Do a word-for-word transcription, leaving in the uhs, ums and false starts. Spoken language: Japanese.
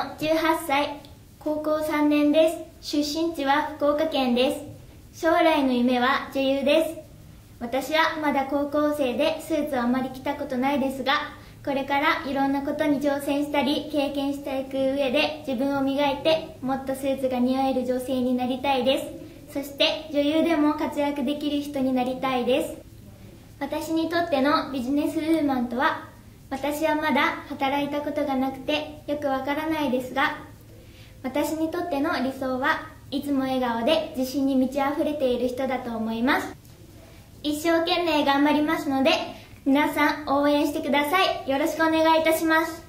じゅうはっさい、高校さんねんです。出身地は福岡県です。将来の夢は女優です。私はまだ高校生でスーツはあまり着たことないですが、これからいろんなことに挑戦したり経験していく上で自分を磨いて、もっとスーツが似合える女性になりたいです。そして女優でも活躍できる人になりたいです。私にとってのビジネスウーマンとは、私はまだ働いたことがなくてよくわからないですが、私にとっての理想はいつも笑顔で自信に満ち溢れている人だと思います。一生懸命頑張りますので、皆さん応援してください。よろしくお願いいたします。